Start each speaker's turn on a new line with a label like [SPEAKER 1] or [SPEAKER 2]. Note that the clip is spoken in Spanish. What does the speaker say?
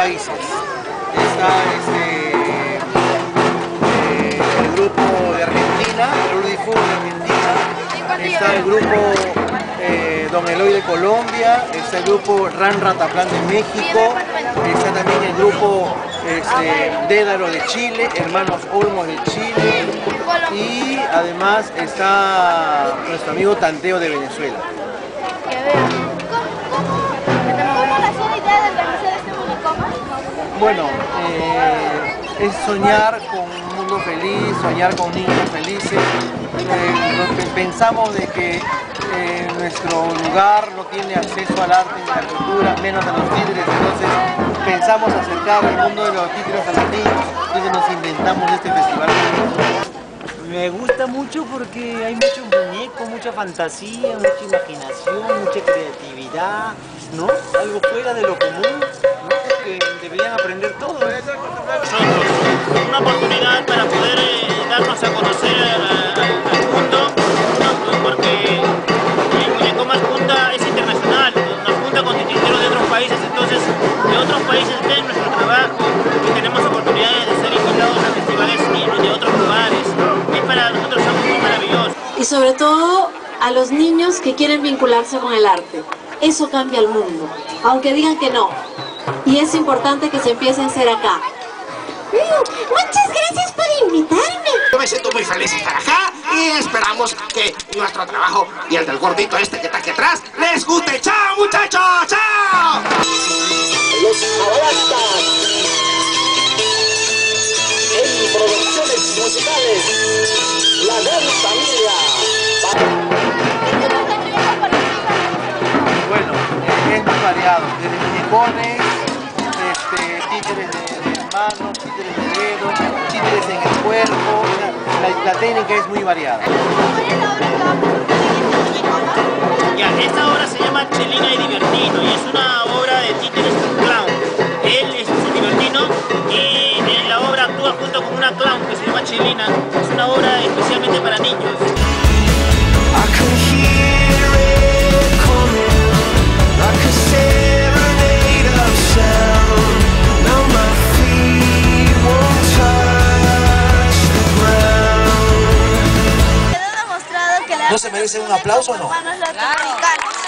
[SPEAKER 1] países. Está el grupo de Argentina, el Ludifur de Argentina, está el grupo Don Eloy de Colombia, está el grupo Ran Rataplan de México, está también el grupo Dédalo de Chile, Hermanos Olmos de Chile, y además está nuestro amigo Tanteo de Venezuela.
[SPEAKER 2] ¿Cómo nació la idea de organizar este Municoma?
[SPEAKER 1] Bueno, es soñar con un mundo feliz, soñar con niños felices. Pensamos de que nuestro lugar no tiene acceso al arte ni a la cultura, menos a los títeres, entonces pensamos acercar el mundo de los títeres a los niños, entonces nos inventamos este festival.
[SPEAKER 3] Me gusta mucho porque hay mucho muñeco, mucha fantasía, mucha imaginación, mucha creatividad, ¿no? Algo fuera de lo común, ¿no? Que deberían aprender todos.
[SPEAKER 4] Nosotros, una oportunidad para poder darnos a conocer al mundo, porque el Municoma es internacional, nos junta con titeros de otros países, entonces de otros países ven nuestro trabajo y tenemos oportunidades de ser invitados a festivales de otros lugares. Para nosotros es algo muy maravilloso.
[SPEAKER 5] Y sobre todo a los niños que quieren vincularse con el arte. Eso cambia el mundo, aunque digan que no. Y es importante que se empiece a hacer acá.
[SPEAKER 2] Muchas gracias por invitarme.
[SPEAKER 6] Yo me siento muy feliz de estar acá y esperamos que nuestro trabajo y el del gordito que está aquí atrás les guste. ¡Chao, muchachos! ¡Chao!
[SPEAKER 7] Los Abalastas en producciones musicales, la gran familia.
[SPEAKER 1] Bueno, es muy variado, desde muñecones, títeres de manos, títeres de dedos, títeres en el cuerpo, la técnica es muy variada.
[SPEAKER 4] Ya, esta obra se llama Chelina y Divertino y es una obra de títeres clown. Él es un divertino y en la obra actúa junto con una clown que se llama Chelina. Es una obra especialmente para niños.
[SPEAKER 1] ¿No se merece un aplauso o no?
[SPEAKER 2] Hermanos latinoamericanos.